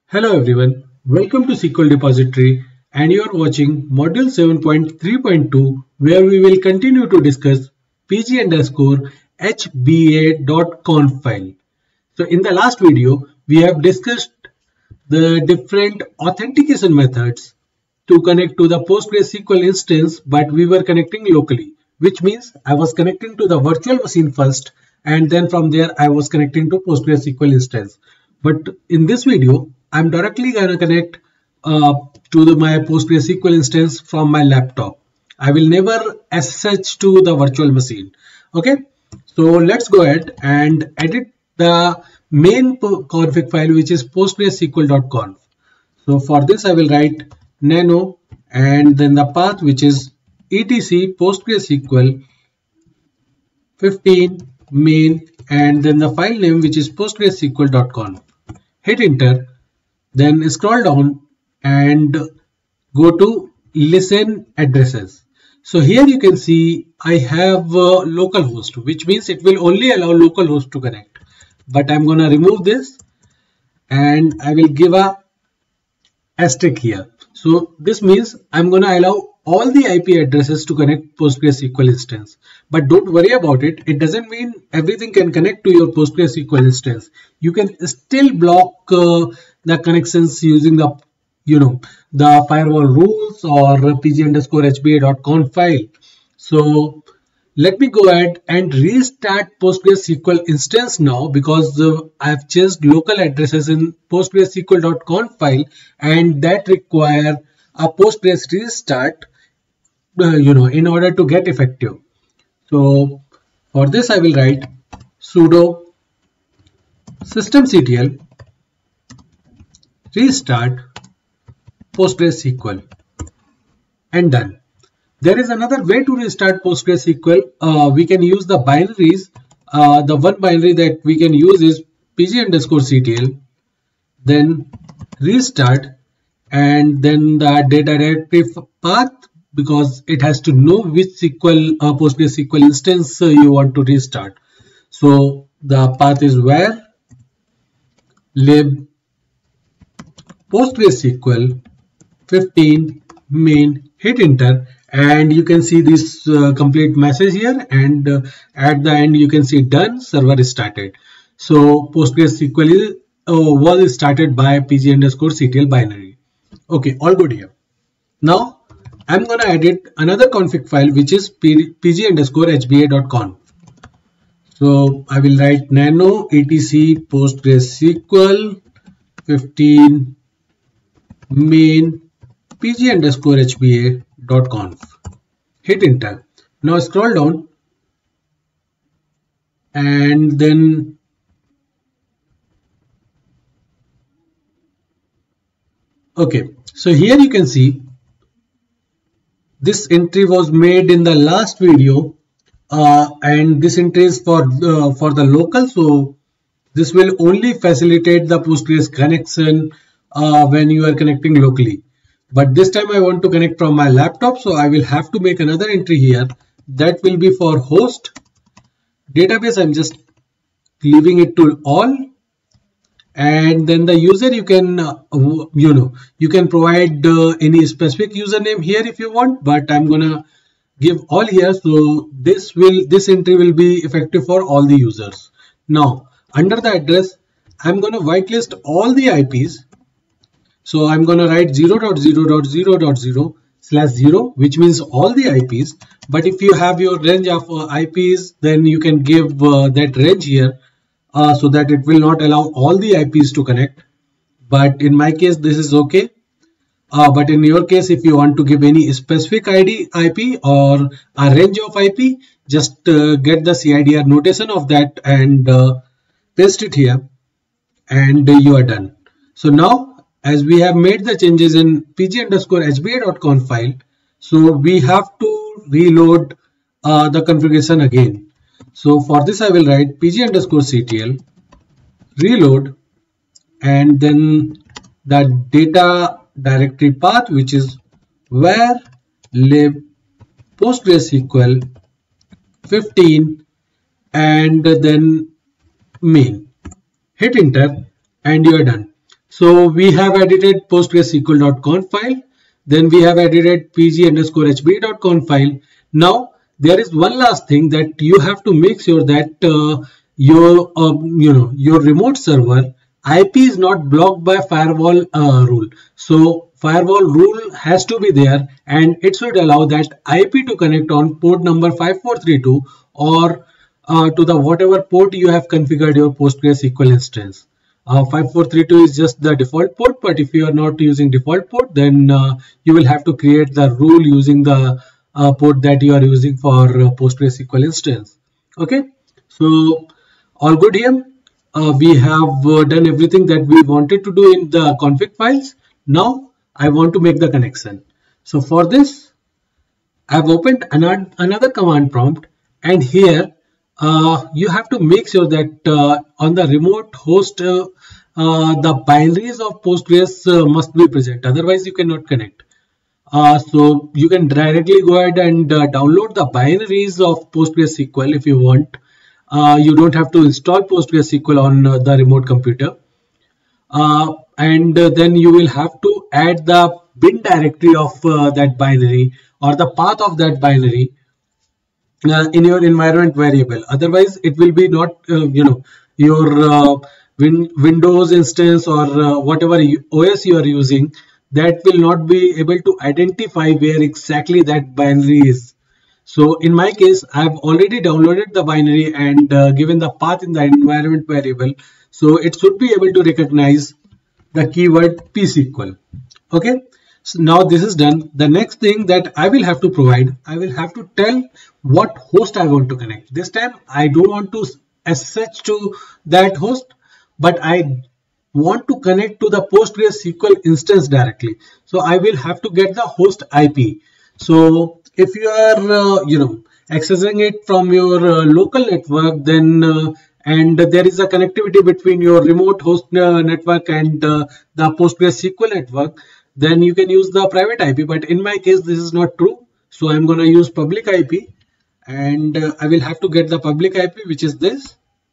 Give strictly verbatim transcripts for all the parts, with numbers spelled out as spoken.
Hello everyone, welcome to S Q L Depository and you are watching Module seven point three point two where we will continue to discuss pg underscore hba.conf file. So in the last video, we have discussed the different authentication methods to connect to the Postgres S Q L instance, but we were connecting locally, which means I was connecting to the virtual machine first and then from there I was connecting to Postgres S Q L instance. But in this video, I'm directly going to connect uh, to the, my Postgres S Q L instance from my laptop. I will never S S H to the virtual machine. Okay, so let's go ahead and edit the main config file, which is postgresql.conf. So for this, I will write nano and then the path, which is etc postgresql fifteen main and then the file name, which is postgresql.conf. Hit enter. Then scroll down and go to listen addresses. So here you can see I have a localhost, which means it will only allow localhost to connect. But I'm going to remove this and I will give a asterisk here. So this means I'm going to allow all the I P addresses to connect Postgres S Q L instance. But don't worry about it. It doesn't mean everything can connect to your Postgres S Q L instance. You can still block uh, the connections using the, you know, the firewall rules or pg underscore hba.conf file. So let me go ahead and restart Postgres S Q L instance now, because uh, I have changed local addresses in postgresql.conf file and that require a Postgres restart, uh, you know, in order to get effective. So for this, I will write sudo systemctl restart Postgres S Q L and done. There is another way to restart Postgres S Q L. Uh, we can use the binaries. Uh, the one binary that we can use is pg underscore ctl, then restart, and then the data directory path, because it has to know which S Q L uh, Postgres S Q L instance uh, you want to restart. So the path is where lib Postgres S Q L fifteen main. Hit enter and you can see this uh, complete message here, and uh, at the end you can see done, server is started. So Postgres S Q L is, uh, was started by pg underscore ctl binary. Okay, all good here. Now I'm gonna edit another config file, which is pg underscore hba.conf. So I will write nano etc postgres S Q L fifteen main pg underscore hba.conf. Hit enter. Now scroll down and then okay, so here you can see this entry was made in the last video, uh, and this entry is for uh, for the local. So this will only facilitate the Postgres connection uh, when you are connecting locally. But this time I want to connect from my laptop, so I will have to make another entry here. That will be for host database. I'm just leaving it to all. And then the user, you can, uh, you know, you can provide uh, any specific username here if you want, but I'm gonna give all here. So this will, this entry will be effective for all the users. Now under the address, I'm gonna whitelist all the I Ps. So I'm gonna write zero dot zero dot zero dot zero slash zero, which means all the I Ps. But if you have your range of uh, I Ps, then you can give uh, that range here. Uh, so that it will not allow all the I Ps to connect. But in my case, this is okay. Uh, but in your case, if you want to give any specific I D I P or a range of I P, just uh, get the C I D R notation of that and uh, paste it here, and uh, you are done. So now, as we have made the changes in pg underscore hba.conf file, so we have to reload uh, the configuration again. So for this, I will write pg underscore ctl reload and then the data directory path, which is where lib postgres S Q L fifteen and then main. Hit enter and you are done. So we have edited postgresql.conf file. Then we have edited pg underscore hb.conf file. Now there is one last thing that you have to make sure that uh, your uh, you know your remote server I P is not blocked by firewall uh, rule. So firewall rule has to be there, and it should allow that I P to connect on port number five four three two or uh, to the whatever port you have configured your PostgreSQL instance. Uh, five four three two is just the default port, but if you are not using default port, then uh, you will have to create the rule using the uh, port that you are using for uh, PostgreSQL instance. Okay, so all good here. Uh, we have uh, done everything that we wanted to do in the config files. Now I want to make the connection. So for this, I've opened another, another command prompt, and here uh, you have to make sure that uh, on the remote host uh, uh, the binaries of Postgres uh, must be present, otherwise you cannot connect. Uh, so you can directly go ahead and uh, download the binaries of PostgreSQL if you want. Uh, you don't have to install PostgreSQL on uh, the remote computer. Uh, and uh, then you will have to add the bin directory of uh, that binary or the path of that binary uh, in your environment variable. Otherwise, it will be not, uh, you know, your uh, win Windows instance or uh, whatever O S you are using, that will not be able to identify where exactly that binary is. So in my case, I have already downloaded the binary and uh, given the path in the environment variable. So it should be able to recognize the keyword P S Q L. Okay. So now this is done. The next thing that I will have to provide, I will have to tell what host I want to connect. This time I don't want to S S H to that host, but I want to connect to the PostgreSQL instance directly. So I will have to get the host I P. So if you are, uh, you know, accessing it from your uh, local network, then uh, and there is a connectivity between your remote host uh, network and uh, the PostgreSQL network, then you can use the private I P. But in my case, this is not true. So I'm going to use public I P, and uh, I will have to get the public I P, which is this.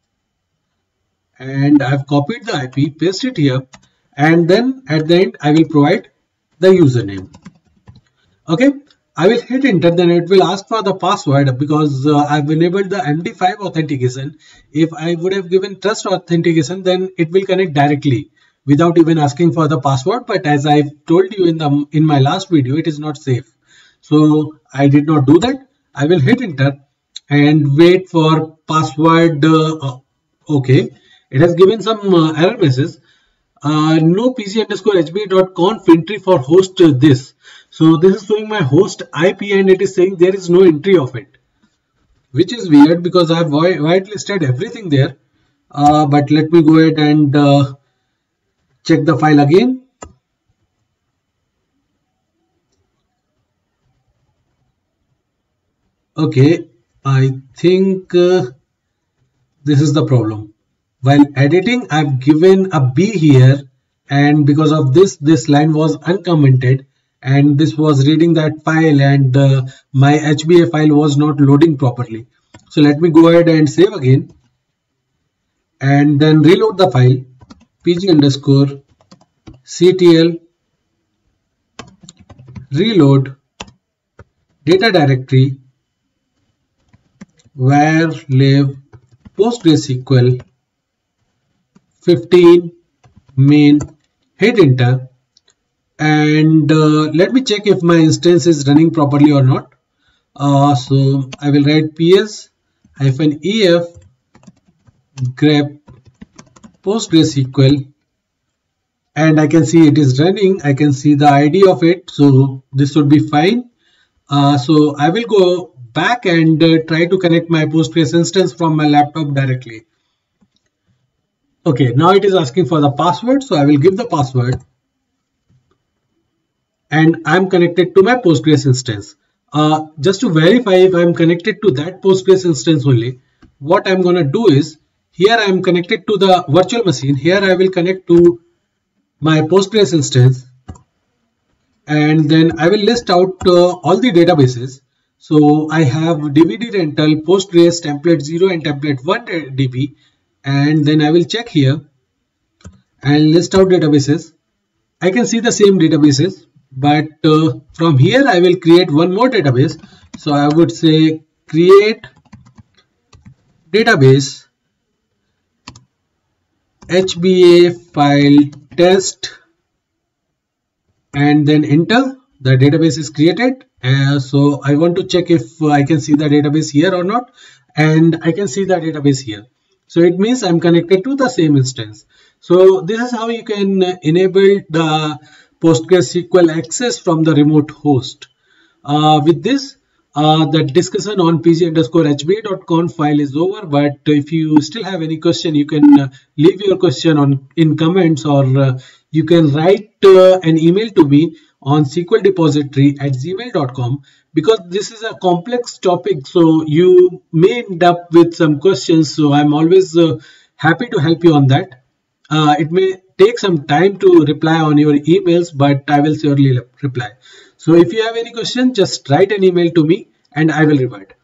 And I've copied the I P, paste it here, and then at the end I will provide the username. Okay. I will hit enter, then it will ask for the password because uh, I've enabled the M D five authentication. If I would have given trust authentication, then it will connect directly without even asking for the password. But as I've told you in the in my last video, it is not safe. So I did not do that. I will hit enter and wait for password. Uh, okay, it has given some uh, error message. Uh, no pg underscore hb.conf entry for host uh, this. So this is showing my host I P and it is saying there is no entry of it, which is weird because I have whitelisted everything there. Uh, but let me go ahead and uh, check the file again. Okay, I think uh, this is the problem. While editing, I've given a B here, and because of this, this line was uncommented. And this was reading that file, and uh, my H B A file was not loading properly. So let me go ahead and save again and then reload the file pg underscore ctl reload data directory where live PostgreSQL fifteen main, hit enter. And uh, let me check if my instance is running properly or not. Uh, so I will write ps hyphen ef grep PostgreSQL, and I can see it is running. I can see the I D of it, so this should be fine. Uh, so I will go back and uh, try to connect my Postgres instance from my laptop directly. Okay, now it is asking for the password, so I will give the password. And I'm connected to my Postgres instance. Uh, just to verify if I'm connected to that Postgres instance only, what I'm going to do is, here I'm connected to the virtual machine. Here I will connect to my Postgres instance, and then I will list out uh, all the databases. So I have D V D rental, Postgres, template zero and template one D B, and then I will check here. and list out databases, I can see the same databases, but uh, from here I will create one more database. So I would say create database H B A file test and then enter. The database is created. Uh, so I want to check if I can see the database here or not, and I can see the database here. So it means I'm connected to the same instance. So this is how you can enable the PostgreSQL access from the remote host. Uh, with this, uh, the discussion on pg underscore hba dot conf file is over. But if you still have any question, you can uh, leave your question on in comments, or uh, you can write uh, an email to me on S Q L depository at gmail dot com, because this is a complex topic, so you may end up with some questions. So I'm always uh, happy to help you on that. Uh, it may take some time to reply on your emails, but I will surely reply. So if you have any question, just write an email to me and I will revert.